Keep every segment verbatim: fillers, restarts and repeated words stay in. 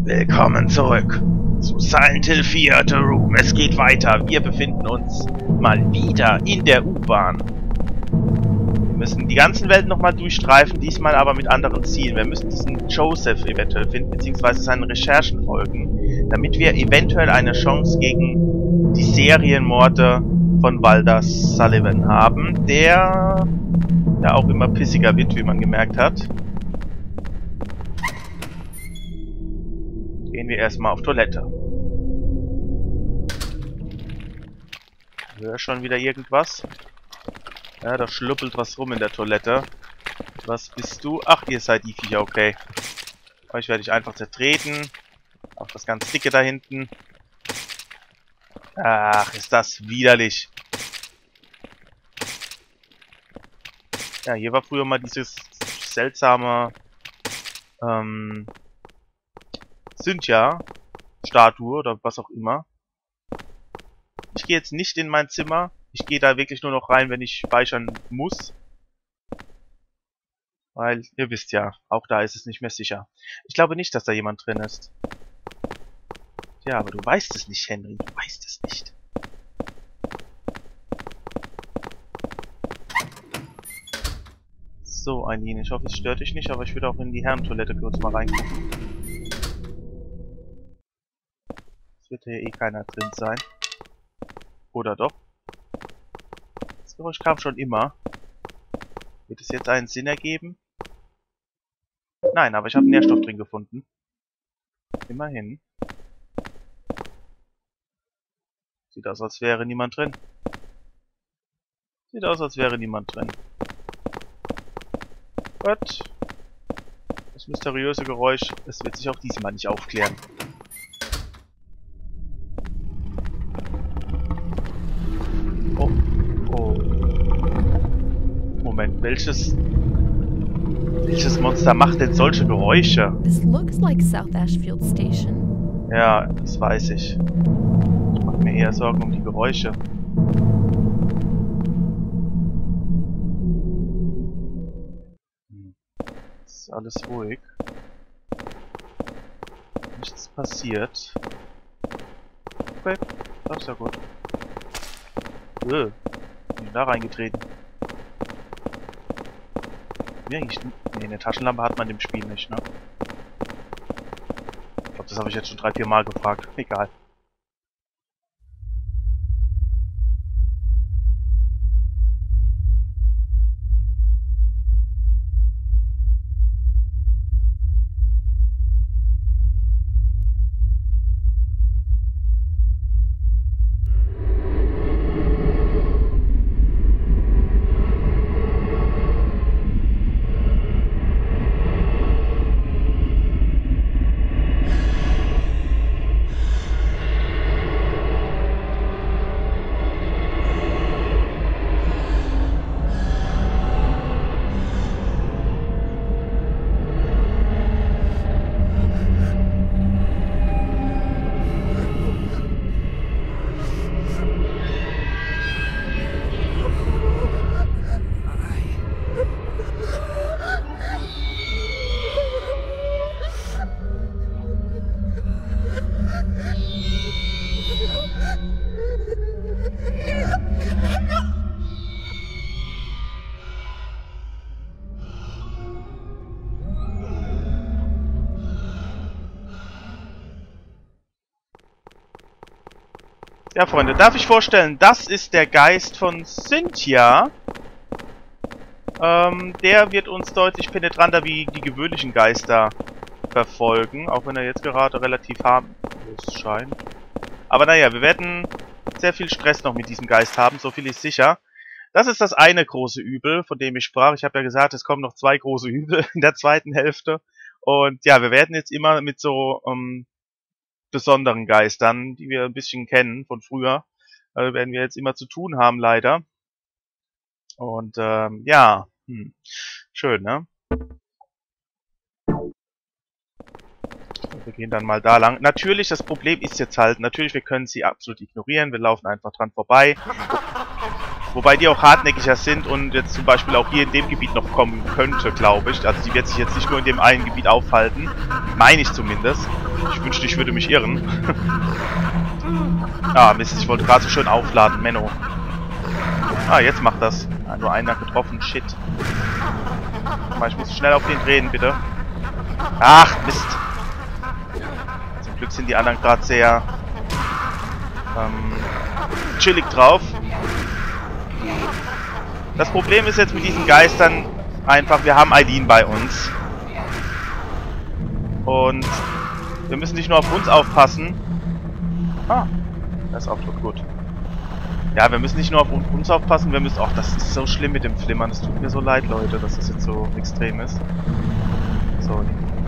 Willkommen zurück zu Silent Hill vier, The Room. Es geht weiter. Wir befinden uns mal wieder in der U-Bahn. Wir müssen die ganzen Welt nochmal durchstreifen, diesmal aber mit anderen Zielen. Wir müssen diesen Joseph eventuell finden, beziehungsweise seinen Recherchen folgen, damit wir eventuell eine Chance gegen die Serienmorde von Walter Sullivan haben, der ja auch immer pissiger wird, wie man gemerkt hat. Gehen wir erstmal auf Toilette. Ich höre schon wieder irgendwas. Ja, da schluppelt was rum in der Toilette. Was bist du? Ach, ihr seid die Viecher, okay. Euch werde ich einfach zertreten. Auch das ganz dicke da hinten. Ach, ist das widerlich. Ja, hier war früher mal dieses seltsame ähm, Cynthia-Statue oder was auch immer. Ich gehe jetzt nicht in mein Zimmer. Ich gehe da wirklich nur noch rein, wenn ich speichern muss. Weil, ihr wisst ja, auch da ist es nicht mehr sicher. Ich glaube nicht, dass da jemand drin ist. Ja, aber du weißt es nicht, Henry. Du weißt es nicht. So, Eileen, ich hoffe, es stört dich nicht, aber ich würde auch in die Herrentoilette kurz mal reingucken. Es wird hier eh keiner drin sein. Oder doch? Das Geräusch kam schon immer. Wird es jetzt einen Sinn ergeben? Nein, aber ich habe einen Nährstoff drin gefunden. Immerhin. Sieht aus, als wäre niemand drin. Sieht aus, als wäre niemand drin. Gut. Das mysteriöse Geräusch, es wird sich auch diesmal nicht aufklären. Oh. Oh. Moment, welches... Welches Monster macht denn solche Geräusche? This looks like South Ashfield Station. Ja, das weiß ich. Ich mache mir eher Sorgen um die Geräusche. Hm. Ist alles ruhig. Nichts passiert. Okay, das ist ja gut. Öh, bin ich da reingetreten? Ja, ich, nee, eine Taschenlampe hat man im Spiel nicht, ne? Ich glaube, das habe ich jetzt schon drei, vier Mal gefragt. Egal. Ja, Freunde, darf ich vorstellen, das ist der Geist von Cynthia. Ähm, der wird uns deutlich penetranter wie die gewöhnlichen Geister verfolgen, auch wenn er jetzt gerade relativ harmlos scheint. Aber naja, wir werden sehr viel Stress noch mit diesem Geist haben, so viel ist sicher. Das ist das eine große Übel, von dem ich sprach. Ich habe ja gesagt, es kommen noch zwei große Übel in der zweiten Hälfte. Und ja, wir werden jetzt immer mit so ähm, besonderen Geistern, die wir ein bisschen kennen von früher, äh, werden wir jetzt immer zu tun haben, leider. Und ähm, ja, hm. Schön, ne? Wir gehen dann mal da lang. Natürlich, das Problem ist jetzt halt, natürlich, wir können sie absolut ignorieren. Wir laufen einfach dran vorbei. Wobei die auch hartnäckiger sind und jetzt zum Beispiel auch hier in dem Gebiet noch kommen könnte, glaube ich. Also die wird sich jetzt nicht nur in dem einen Gebiet aufhalten. Meine ich zumindest. Ich wünschte, ich würde mich irren. Ah, Mist, ich wollte gerade so schön aufladen, Menno. Ah, jetzt macht das. Ah, nur einer getroffen, shit. Aber ich muss schnell auf den drehen, bitte. Ach, Mist. Zum Glück sind die anderen gerade sehr ähm, chillig drauf. Das Problem ist jetzt mit diesen Geistern einfach, wir haben Eileen bei uns. Und wir müssen nicht nur auf uns aufpassen. Ah, das ist auch gut. Ja, wir müssen nicht nur auf uns aufpassen, wir müssen... Ach, das ist so schlimm mit dem Flimmern. Es tut mir so leid, Leute, dass das jetzt so extrem ist. So.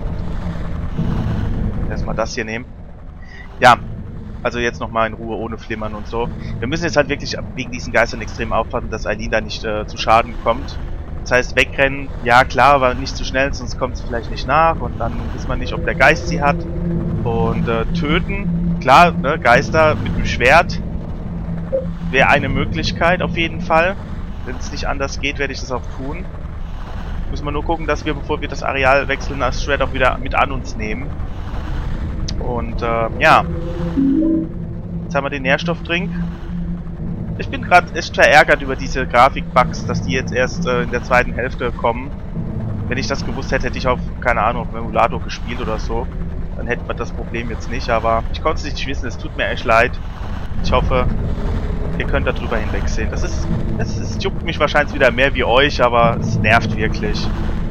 Erstmal das hier nehmen. Ja, also jetzt nochmal in Ruhe, ohne Flimmern und so. Wir müssen jetzt halt wirklich wegen diesen Geistern extrem aufpassen, dass Eileen da nicht äh, zu Schaden kommt. Das heißt, wegrennen, ja klar, aber nicht zu schnell, sonst kommt sie vielleicht nicht nach. Und dann weiß man nicht, ob der Geist sie hat. Und äh, töten, klar, ne, Geister mit dem Schwert wäre eine Möglichkeit auf jeden Fall. Wenn es nicht anders geht, werde ich das auch tun. Müssen wir nur gucken, dass wir, bevor wir das Areal wechseln, das Schwert auch wieder mit an uns nehmen. Und äh, ja. Jetzt haben wir den Nährstofftrink. Ich bin gerade echt verärgert über diese Grafikbugs, dass die jetzt erst äh, in der zweiten Hälfte kommen. Wenn ich das gewusst hätte, hätte ich auf, keine Ahnung, auf dem Emulator gespielt oder so. Dann hätte man das Problem jetzt nicht, aber ich konnte es nicht wissen, es tut mir echt leid. Ich hoffe, ihr könnt darüber hinwegsehen. Das ist, das ist, juckt mich wahrscheinlich wieder mehr wie euch, aber es nervt wirklich.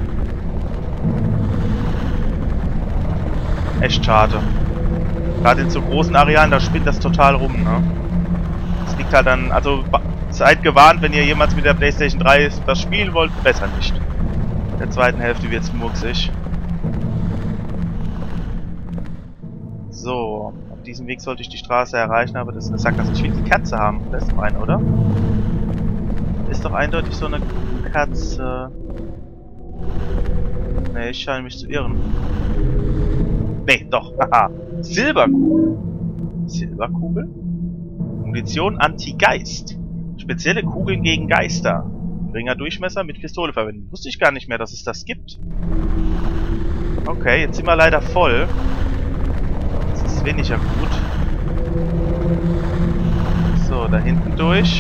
Echt schade. Gerade in so großen Arealen, da spinnt das total rum, ne? Das liegt halt dann, also seid gewarnt, wenn ihr jemals mit der PlayStation drei das spielen wollt, besser nicht. In der zweiten Hälfte wird's murksig. So, auf diesem Weg sollte ich die Straße erreichen, aber das ist eine Sackgasse. Ich will die Katze haben. Da ist doch eine, oder? Ist doch eindeutig so eine Katze. Ne, ich scheine mich zu irren. Ne, doch. Haha. Silberkugel. Silberkugel? Munition Anti-Geist. Spezielle Kugeln gegen Geister. Geringer Durchmesser mit Pistole verwenden. Wusste ich gar nicht mehr, dass es das gibt. Okay, jetzt sind wir leider voll. Das ist weniger gut. So, da hinten durch.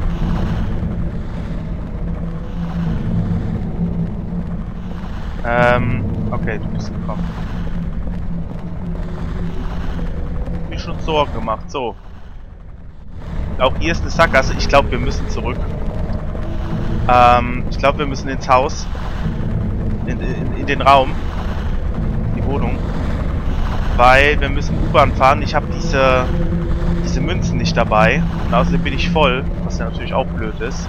Ähm, okay, du bist gekommen. Ich hab mir schon Sorgen gemacht. So. Auch hier ist eine Sackgasse. Ich glaube, wir müssen zurück. Ähm, ich glaube, wir müssen ins Haus. In, in, in den Raum. Die Wohnung. Weil wir müssen U-Bahn fahren. Ich habe diese, diese Münzen nicht dabei. Und außerdem bin ich voll. Was ja natürlich auch blöd ist.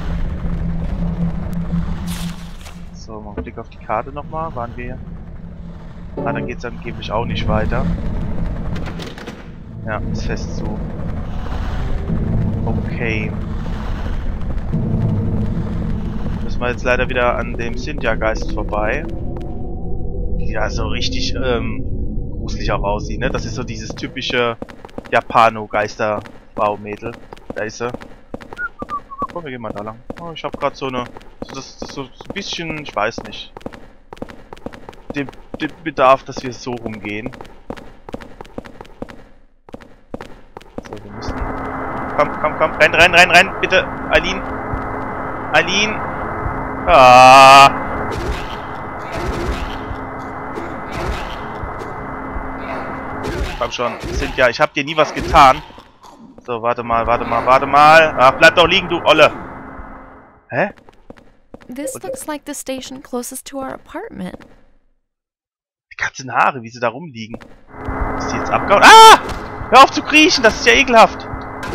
So, mal einen Blick auf die Karte nochmal. Waren wir... Ah, dann geht es angeblich auch nicht weiter. Ja, ist fest zu. Okay. Müssen wir jetzt leider wieder an dem Cynthia-Geist vorbei. Die ja so richtig ähm, gruselig auch aussieht, ne? Das ist so dieses typische Japano-Geister-Frau-Mädel. Da ist sie. Komm, wir gehen mal da lang. Oh, ich habe gerade so eine... Das, das so ein bisschen... Ich weiß nicht. Den, den Bedarf, dass wir so rumgehen. So, wir müssen... Komm, komm, komm. Renn, renn, renn, renn. Bitte. Eileen. Eileen. Ah. Komm schon. Cynthia, ich hab dir nie was getan. So, warte mal, warte mal, warte mal. Ach, bleib doch liegen, du Olle. Hä? This looks like the station closest to our apartment. Die ganzen Haare, wie sie da rumliegen. Ist die jetzt abgehauen? Ah! Hör auf zu kriechen, das ist ja ekelhaft.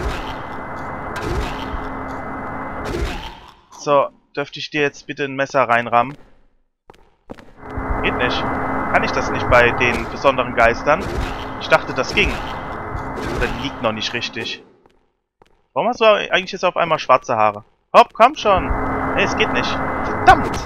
So, dürfte ich dir jetzt bitte ein Messer reinrammen? Geht nicht. Kann ich das nicht bei den besonderen Geistern? Ich dachte, das ging. Oder die liegt noch nicht richtig. Warum hast du eigentlich jetzt auf einmal schwarze Haare? Hopp, komm schon. Nee, es geht nicht. Verdammt.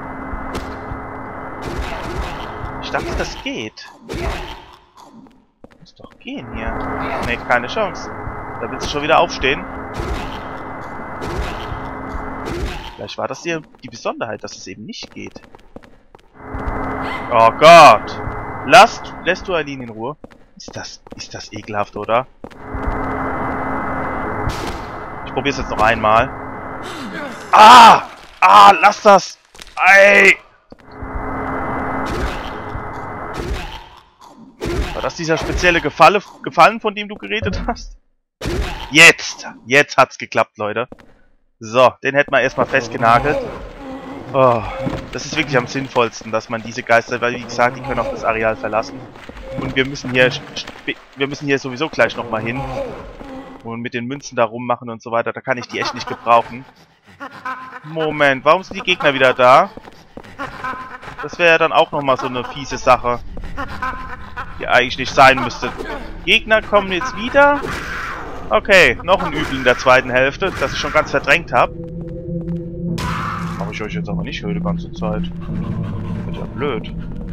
Ich dachte, das geht. Muss doch gehen hier. Nee, keine Chance. Da willst du schon wieder aufstehen. Vielleicht war das hier die Besonderheit, dass es eben nicht geht. Oh Gott! Lass, lässt du Aline in Ruhe? Ist das, ist das ekelhaft, oder? Ich probier's jetzt noch einmal. Ah! Ah, lass das! Ey! War das dieser spezielle Gefalle, Gefallen, von dem du geredet hast? Jetzt! Jetzt hat's geklappt, Leute. So, den hätten wir erstmal festgenagelt. Oh, das ist wirklich am sinnvollsten, dass man diese Geister, weil wie gesagt, die können auch das Areal verlassen. Und wir müssen hier, wir müssen hier sowieso gleich nochmal hin. Und mit den Münzen da rummachen und so weiter, da kann ich die echt nicht gebrauchen. Moment, warum sind die Gegner wieder da? Das wäre ja dann auch nochmal so eine fiese Sache, die eigentlich nicht sein müsste. Gegner kommen jetzt wieder. Okay, noch ein Übel in der zweiten Hälfte, das ich schon ganz verdrängt habe. Aber ich euch jetzt aber nicht höre die ganze Zeit. Das ist ja blöd.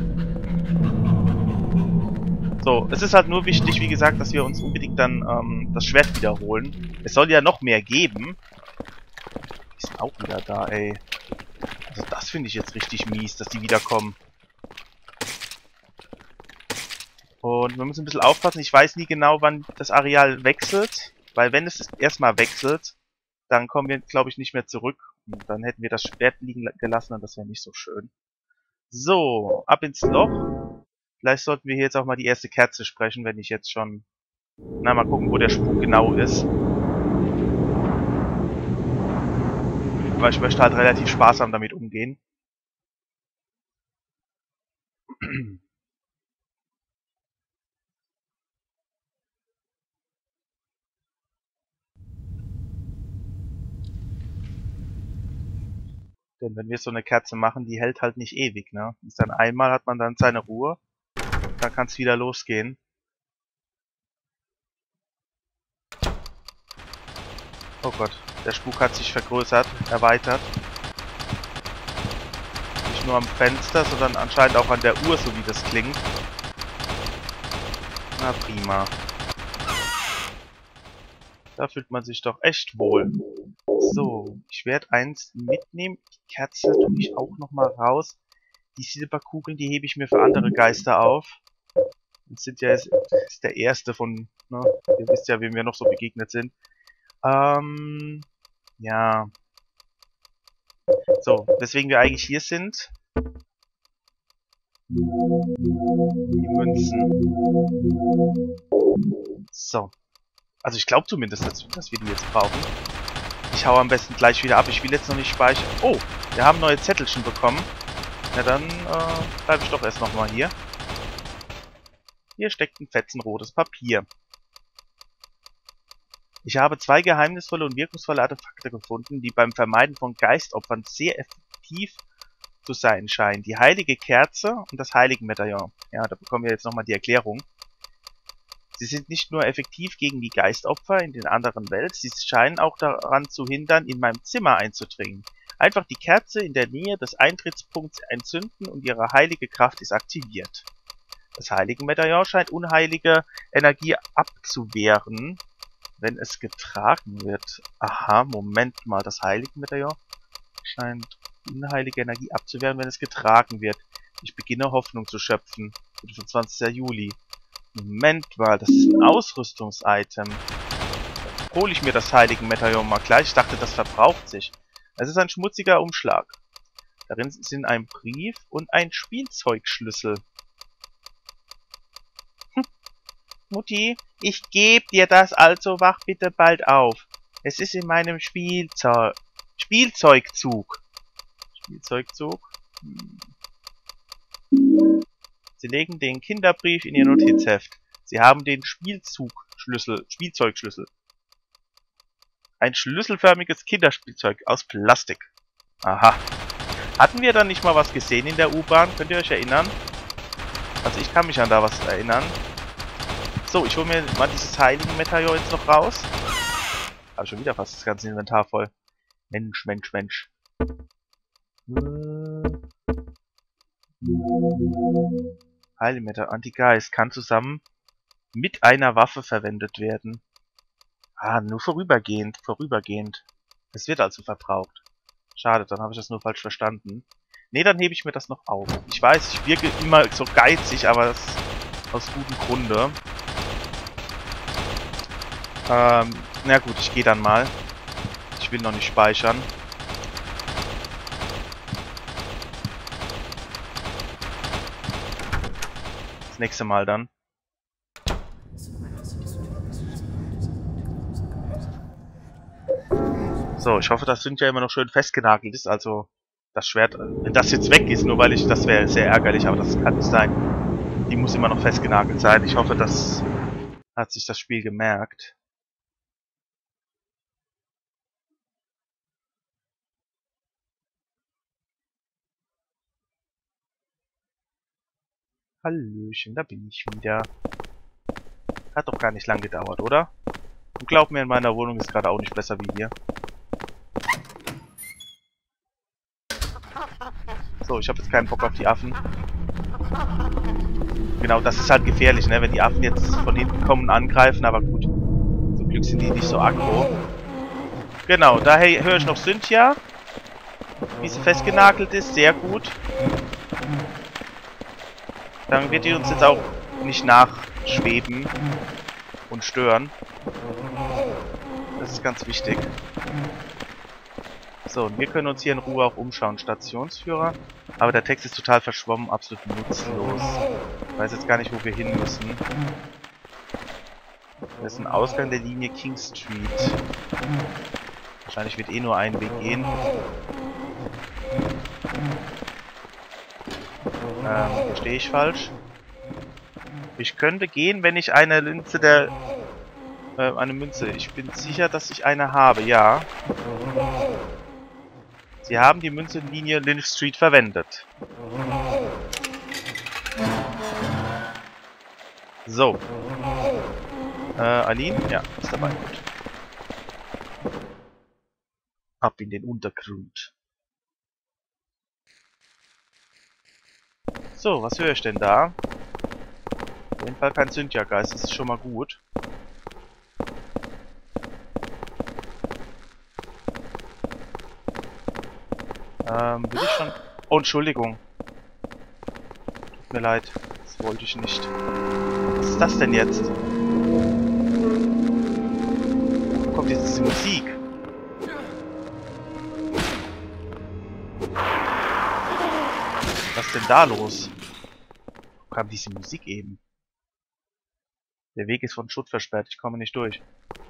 So, es ist halt nur wichtig, wie gesagt, dass wir uns unbedingt dann ähm, das Schwert wiederholen. Es soll ja noch mehr geben. Die sind auch wieder da, ey. Also das finde ich jetzt richtig mies, dass die wiederkommen. Und wir müssen ein bisschen aufpassen. Ich weiß nie genau, wann das Areal wechselt. Weil wenn es erstmal wechselt, dann kommen wir, glaube ich, nicht mehr zurück. Und dann hätten wir das Schwert liegen gelassen und das wäre nicht so schön. So, ab ins Loch. Vielleicht sollten wir hier jetzt auch mal die erste Kerze sprechen, wenn ich jetzt schon... Na, mal gucken, wo der Spuk genau ist. Aber ich möchte halt relativ sparsam damit umgehen. Denn wenn wir so eine Kerze machen, die hält halt nicht ewig, ne? Ist dann einmal hat man dann seine Ruhe, dann kann es wieder losgehen. Oh Gott, der Spuk hat sich vergrößert, erweitert. Nicht nur am Fenster, sondern anscheinend auch an der Uhr, so wie das klingt. Na prima. Da fühlt man sich doch echt wohl. So, ich werde eins mitnehmen. Die Kerze tue ich auch nochmal raus. Die Silberkugeln, die hebe ich mir für andere Geister auf. Das sind ja jetzt, das ist der erste von, ne? Ihr wisst ja, wem wir noch so begegnet sind. Ähm, ja. So, weswegen wir eigentlich hier sind. Die Münzen. So. Also ich glaube zumindest, dass, dass wir die jetzt brauchen. Ich hau am besten gleich wieder ab. Ich will jetzt noch nicht speichern. Oh, wir haben neue Zettelchen bekommen. Na dann äh, bleibe ich doch erst nochmal hier. Hier steckt ein fetzenrotes Papier. Ich habe zwei geheimnisvolle und wirkungsvolle Artefakte gefunden, die beim Vermeiden von Geistopfern sehr effektiv zu sein scheinen. Die heilige Kerze und das Heiligenmedaillon. Ja, da bekommen wir jetzt nochmal die Erklärung. Sie sind nicht nur effektiv gegen die Geistopfer in den anderen Welt, sie scheinen auch daran zu hindern, in meinem Zimmer einzudringen. Einfach die Kerze in der Nähe des Eintrittspunkts entzünden und ihre heilige Kraft ist aktiviert. Das Heiligenmedaillon scheint unheilige Energie abzuwehren, wenn es getragen wird. Aha, Moment mal, das Heiligenmedaillon scheint unheilige Energie abzuwehren, wenn es getragen wird. Ich beginne Hoffnung zu schöpfen. fünfundzwanzigster Juli. Moment mal, das ist ein Ausrüstungsitem. Dann hole ich mir das Heiligenmedaillon mal gleich. Ich dachte, das verbraucht sich. Es ist ein schmutziger Umschlag. Darin sind ein Brief und ein Spielzeugschlüssel. Hm. Mutti, ich gebe dir das, also wach bitte bald auf. Es ist in meinem Spielzeug... Spielzeugzug. Spielzeugzug? Hm. Sie legen den Kinderbrief in Ihr Notizheft. Sie haben den Spielzugschlüssel, Spielzeugschlüssel. Ein schlüsselförmiges Kinderspielzeug aus Plastik. Aha. Hatten wir dann nicht mal was gesehen in der U-Bahn? Könnt ihr euch erinnern? Also ich kann mich an da was erinnern. So, ich hole mir mal dieses Heiligenmedaillon jetzt noch raus. Habe schon wieder fast das ganze Inventar voll. Mensch, Mensch, Mensch. Heiligenmedaillon, Antigeist kann zusammen mit einer Waffe verwendet werden. Ah, nur vorübergehend, vorübergehend. Es wird also verbraucht. Schade, dann habe ich das nur falsch verstanden. Ne, dann hebe ich mir das noch auf. Ich weiß, ich wirke immer so geizig, aber das aus gutem Grunde. Ähm, na gut, ich gehe dann mal. Ich will noch nicht speichern. Das nächste Mal dann. So, ich hoffe, das sind ja immer noch schön festgenagelt ist, also das Schwert, wenn das jetzt weg ist, nur weil ich, das wäre sehr ärgerlich, aber das kann nicht sein. Die muss immer noch festgenagelt sein. Ich hoffe, das hat sich das Spiel gemerkt. Hallöchen, da bin ich wieder. Hat doch gar nicht lang gedauert, oder? Und glaub mir, in meiner Wohnung ist gerade auch nicht besser wie hier. So, ich habe jetzt keinen Bock auf die Affen. Genau, das ist halt gefährlich, ne? Wenn die Affen jetzt von hinten kommen und angreifen, aber gut. Zum Glück sind die nicht so aggro. Genau, daher höre ich noch Cynthia. Wie sie festgenagelt ist, sehr gut. Dann wird die uns jetzt auch nicht nachschweben und stören. Das ist ganz wichtig. So, und wir können uns hier in Ruhe auch umschauen. Stationsführer. Aber der Text ist total verschwommen, absolut nutzlos. Ich weiß jetzt gar nicht, wo wir hin müssen. Das ist ein Ausgang der Linie King Street. Wahrscheinlich wird eh nur ein Weg gehen. Ähm, stehe ich falsch? Ich könnte gehen, wenn ich eine Münze der... Äh, eine Münze. Ich bin sicher, dass ich eine habe, ja. Sie haben die Münzenlinie Lynch Street verwendet. So. Äh, Aline? Ja, ist dabei. Gut. Ab in den Untergrund. So, was höre ich denn da? Auf jeden Fall kein Cynthia-Geist, das ist schon mal gut. Ähm, will ich schon... Oh, Entschuldigung. Tut mir leid. Das wollte ich nicht. Was ist das denn jetzt? Wo kommt jetzt diese Musik? Was ist denn da los? Wo kam diese Musik eben? Der Weg ist von Schutt versperrt. Ich komme nicht durch.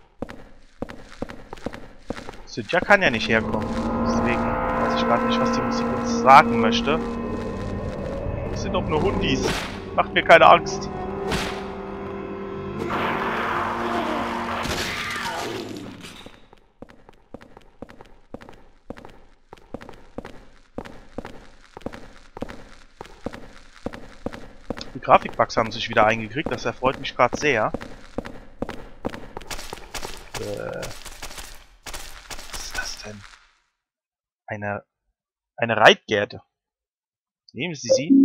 Cynthia kann ja nicht herkommen. Deswegen weiß ich gerade nicht, was die Musik uns sagen möchte. Das sind doch nur Hundis. Macht mir keine Angst. Die Grafikbugs haben sich wieder eingekriegt. Das erfreut mich gerade sehr. Äh, was ist das denn? Eine, eine Reitgerte. Nehmen Sie sie.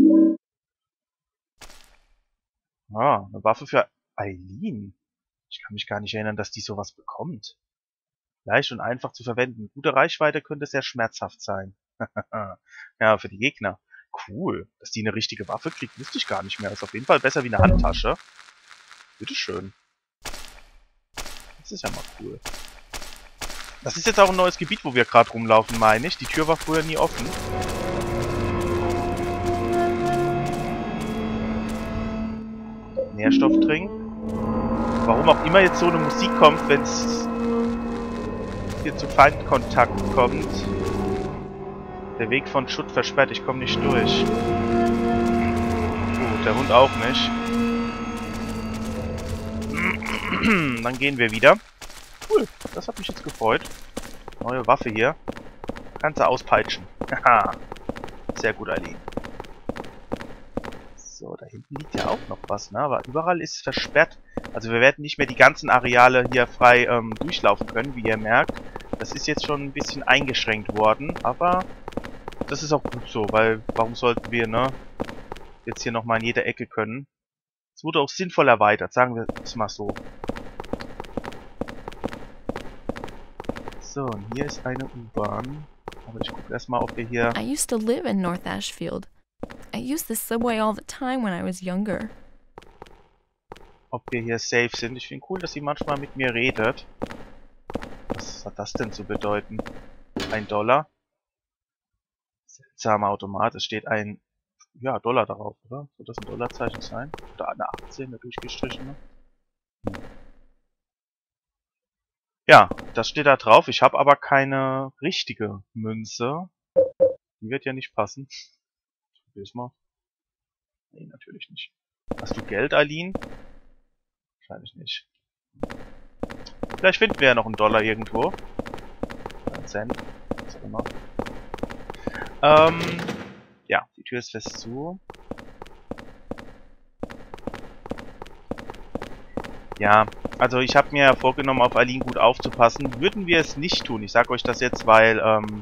Ah, eine Waffe für Eileen. Ich kann mich gar nicht erinnern, dass die sowas bekommt. Leicht und einfach zu verwenden. Gute Reichweite könnte sehr schmerzhaft sein. Ja, für die Gegner. Cool. Dass die eine richtige Waffe kriegt, wusste ich gar nicht mehr. Ist auf jeden Fall besser wie eine Handtasche. Bitteschön. Das ist ja mal cool. Das ist jetzt auch ein neues Gebiet, wo wir gerade rumlaufen, meine ich. Die Tür war früher nie offen. Nährstoff trinken. Warum auch immer jetzt so eine Musik kommt, wenn es hier zu Feindkontakt kommt. Der Weg von Schutt versperrt, ich komme nicht durch. Gut, der Hund auch nicht. Dann gehen wir wieder. Cool, das hat mich jetzt gefreut. Neue Waffe hier. Kannst du auspeitschen. Haha. Sehr gut, Eileen. So, da hinten liegt ja auch noch was, ne? Aber überall ist versperrt. Also wir werden nicht mehr die ganzen Areale hier frei ähm, durchlaufen können, wie ihr merkt. Das ist jetzt schon ein bisschen eingeschränkt worden, aber das ist auch gut so, weil warum sollten wir, ne, jetzt hier nochmal in jeder Ecke können. Es wurde auch sinnvoll erweitert, sagen wir es mal so. So, und hier ist eine U-Bahn. Aber ich gucke erstmal, ob wir hier... I used to live in North Ashfield. I used the subway all the time when I was younger. Ob wir hier safe sind. Ich finde cool, dass sie manchmal mit mir redet. Was hat das denn zu bedeuten? Ein Dollar? Seltsamer Automat. Es steht ein... Ja, Dollar darauf, oder? Soll das ein Dollarzeichen sein? Oder eine achtzehn, eine durchgestrichene? Hm. Ja, das steht da drauf. Ich habe aber keine richtige Münze. Die wird ja nicht passen. Ich probier's mal. Nee, natürlich nicht. Hast du Geld, Aline? Wahrscheinlich nicht. Vielleicht finden wir ja noch einen Dollar irgendwo. Ein Cent. Was auch immer. Ähm, ja, die Tür ist fest zu. Ja, also ich habe mir ja vorgenommen, auf Aline gut aufzupassen. Würden wir es nicht tun, ich sage euch das jetzt, weil ähm,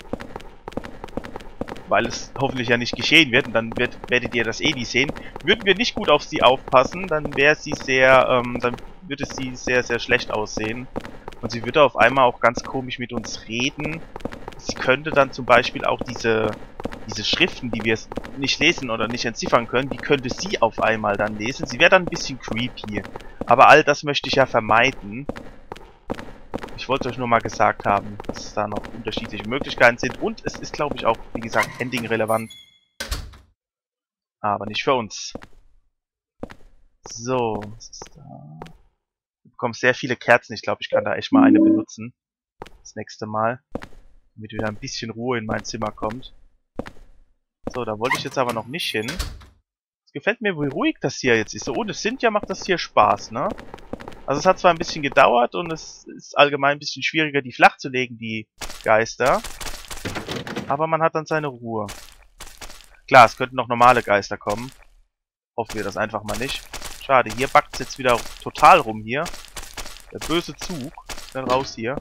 weil es hoffentlich ja nicht geschehen wird und dann wird, werdet ihr das eh nie sehen. Würden wir nicht gut auf sie aufpassen, dann wäre sie sehr, ähm, dann würde sie sehr, sehr schlecht aussehen. Und sie würde auf einmal auch ganz komisch mit uns reden. Sie könnte dann zum Beispiel auch diese, diese Schriften, die wir nicht lesen oder nicht entziffern können, die könnte sie auf einmal dann lesen. Sie wäre dann ein bisschen creepy. Aber all das möchte ich ja vermeiden. Ich wollte euch nur mal gesagt haben, dass es da noch unterschiedliche Möglichkeiten sind. Und es ist, glaube ich, auch, wie gesagt, Ending-relevant. Aber nicht für uns. So, was ist da? Ich bekomme sehr viele Kerzen. Ich glaube, ich kann da echt mal eine benutzen. Das nächste Mal. Damit wieder ein bisschen Ruhe in mein Zimmer kommt. So, da wollte ich jetzt aber noch nicht hin. Es gefällt mir, wie ruhig das hier jetzt ist. So ohne Cynthia macht das hier Spaß, ne? Also es hat zwar ein bisschen gedauert und es ist allgemein ein bisschen schwieriger, die flach zu legen, die Geister. Aber man hat dann seine Ruhe. Klar, es könnten noch normale Geister kommen. Hoffen wir das einfach mal nicht. Schade, hier backt es jetzt wieder total rum hier. Der böse Zug. Schnell raus hier.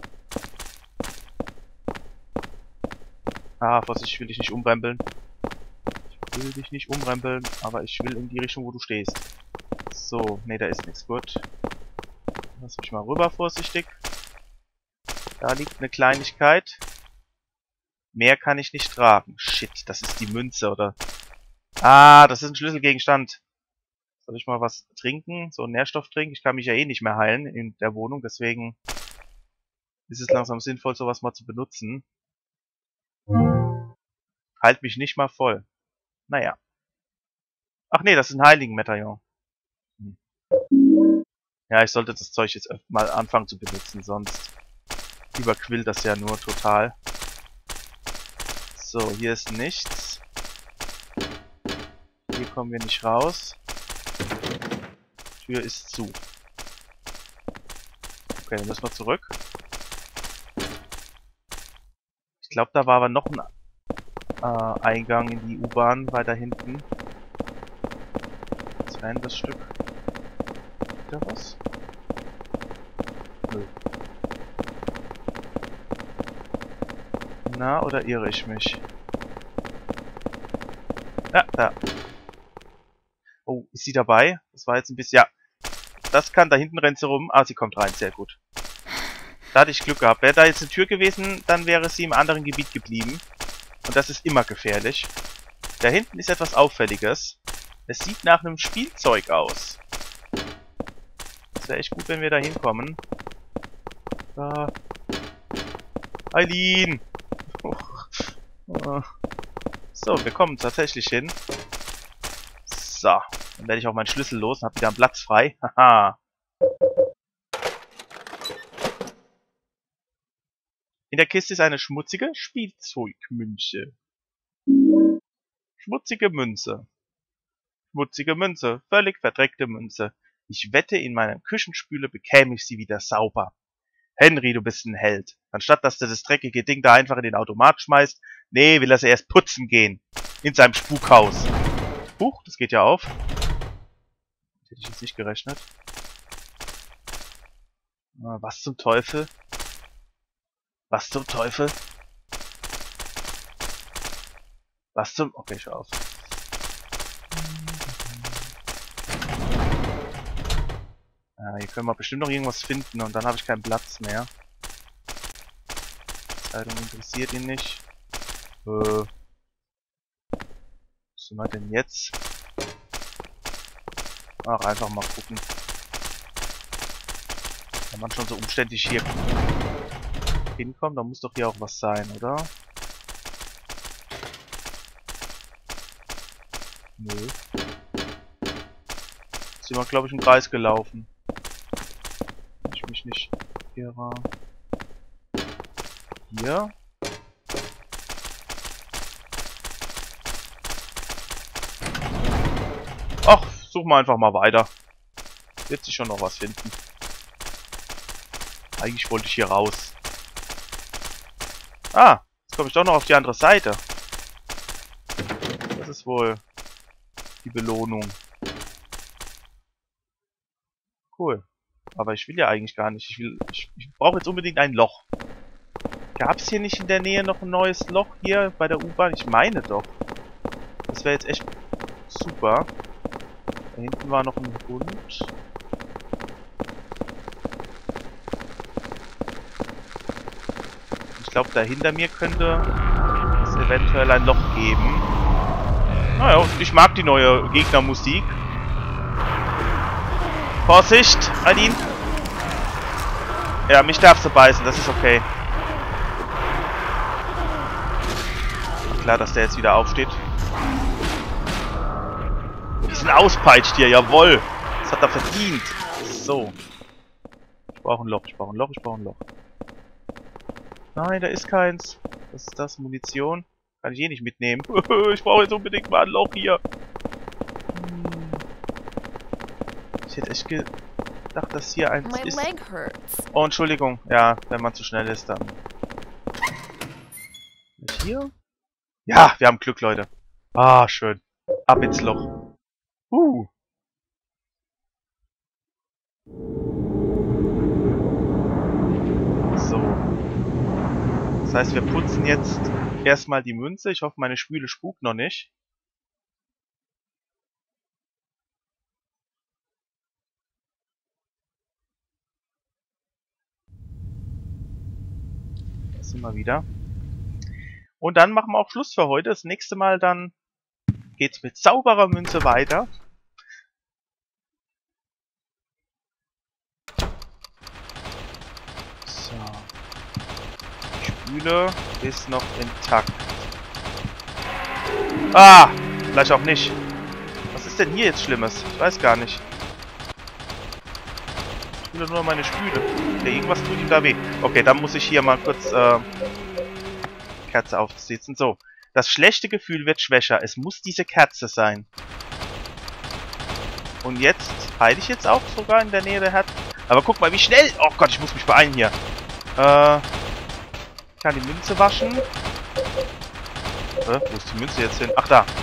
Ah, Vorsicht, ich will dich nicht umrempeln. Ich will dich nicht umrempeln, aber ich will in die Richtung, wo du stehst. So, nee, da ist nichts. Gut. Lass mich mal rüber, vorsichtig. Da liegt eine Kleinigkeit. Mehr kann ich nicht tragen. Shit, das ist die Münze, oder? Ah, das ist ein Schlüsselgegenstand. Soll ich mal was trinken? So einen Nährstofftrink? Ich kann mich ja eh nicht mehr heilen in der Wohnung, deswegen ist es langsam sinnvoll, sowas mal zu benutzen. Halt mich nicht mal voll. Naja. Ach nee, das ist ein Heiligenmedaillon. Hm. Ja, ich sollte das Zeug jetzt mal anfangen zu benutzen, sonst überquillt das ja nur total. So, hier ist nichts. Hier kommen wir nicht raus. Tür ist zu. Okay, dann müssen wir zurück. Ich glaube, da war aber noch ein äh, Eingang in die U-Bahn weiter hinten. Was wäre denn das Stück? Wieder was? Nö. Na, oder irre ich mich? Ja, da. Oh, ist sie dabei? Das war jetzt ein bisschen... Ja, das kann, da hinten rennt sie rum. Ah, sie kommt rein, sehr gut. Da hatte ich Glück gehabt. Wäre da jetzt eine Tür gewesen, dann wäre sie im anderen Gebiet geblieben. Und das ist immer gefährlich. Da hinten ist etwas Auffälliges. Es sieht nach einem Spielzeug aus. Das wäre echt gut, wenn wir da hinkommen. Da. Eileen! So, wir kommen tatsächlich hin. So, dann werde ich auch meinen Schlüssel los und habe wieder einen Platz frei. Haha. In der Kiste ist eine schmutzige Spielzeugmünze. Schmutzige Münze. Schmutzige Münze. Völlig verdreckte Münze. Ich wette, in meiner Küchenspüle bekäme ich sie wieder sauber. Henry, du bist ein Held. Anstatt dass du das dreckige Ding da einfach in den Automat schmeißt, nee, will er sie erst putzen gehen. In seinem Spukhaus. Huch, das geht ja auf. Das hätte ich jetzt nicht gerechnet. Was zum Teufel? Was zum Teufel? Was zum... Okay, schau auf. Ja, hier können wir bestimmt noch irgendwas finden und dann habe ich keinen Platz mehr. Zeitung interessiert ihn nicht. Äh. Was sind wir denn jetzt? Ach, einfach mal gucken. Wenn man schon so umständlich hier hinkommt, dann muss doch hier auch was sein, oder? Nö. Sind wir, glaube ich, im Kreis gelaufen. Wenn ich mich nicht irre. Hier. Ach, suchen wir einfach mal weiter. Wird sich schon noch was finden. Eigentlich wollte ich hier raus. Ah, jetzt komme ich doch noch auf die andere Seite. Das ist wohl die Belohnung. Cool. Aber ich will ja eigentlich gar nicht. Ich will, ich, ich brauche jetzt unbedingt ein Loch. Gab es hier nicht in der Nähe noch ein neues Loch hier bei der U-Bahn? Ich meine doch. Das wäre jetzt echt super. Da hinten war noch ein Hund. Ich glaube, da hinter mir könnte es eventuell ein Loch geben. Naja, und ich mag die neue Gegnermusik. Vorsicht, Aline! Ja, mich darfst du beißen, das ist okay. Klar, dass der jetzt wieder aufsteht. Diesen auspeitscht hier, jawohl! Das hat er verdient. So. Ich brauche ein Loch, ich brauche ein Loch, ich brauche ein Loch. Nein, da ist keins. Was ist das? Munition? Kann ich eh nicht mitnehmen. Ich brauche jetzt unbedingt mal ein Loch hier. Ich hätte echt gedacht, dass hier eins ist. Oh, Entschuldigung. Ja, wenn man zu schnell ist, dann... Hier? Ja, wir haben Glück, Leute. Ah, schön. Ab ins Loch. Uh. So. Das heißt, wir putzen jetzt erstmal die Münze. Ich hoffe, meine Spüle spukt noch nicht. Da sind wir wieder. Und dann machen wir auch Schluss für heute. Das nächste Mal dann geht's mit sauberer Münze weiter. So. Die Spüle ist noch intakt. Ah! Vielleicht auch nicht. Was ist denn hier jetzt Schlimmes? Ich weiß gar nicht. Ich will nur meine Spüle. Okay, irgendwas tut ihm da weh. Okay, dann muss ich hier mal kurz äh, Kerze aufsetzen. So. Das schlechte Gefühl wird schwächer. Es muss diese Kerze sein. Und jetzt heile ich jetzt auch sogar in der Nähe der Herz. Aber guck mal, wie schnell... Oh Gott, ich muss mich beeilen hier. Äh, ich kann die Münze waschen. Äh, wo ist die Münze jetzt hin? Ach, da.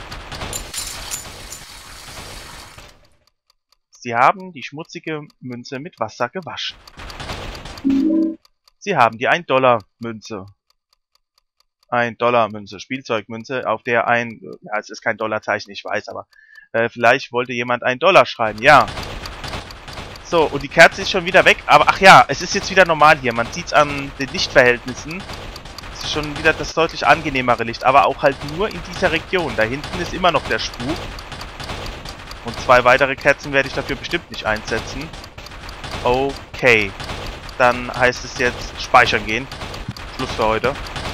Sie haben die schmutzige Münze mit Wasser gewaschen. Sie haben die ein Dollar Münze. ein Dollar Münze, Spielzeugmünze, auf der ein, ja, es ist kein Dollarzeichen, ich weiß, aber äh, vielleicht wollte jemand ein Dollar schreiben, ja. So, und die Kerze ist schon wieder weg, aber ach ja, es ist jetzt wieder normal hier, man sieht es an den Lichtverhältnissen. Es ist schon wieder das deutlich angenehmere Licht, aber auch halt nur in dieser Region. Da hinten ist immer noch der Spuk. Und zwei weitere Kerzen werde ich dafür bestimmt nicht einsetzen. Okay. Dann heißt es jetzt speichern gehen. Schluss für heute.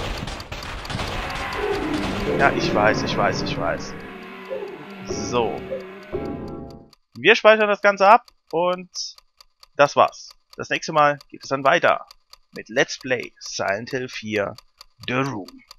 Ja, ich weiß, ich weiß, ich weiß. So. Wir speichern das Ganze ab und das war's. Das nächste Mal geht es dann weiter mit Let's Play Silent Hill vier The Room.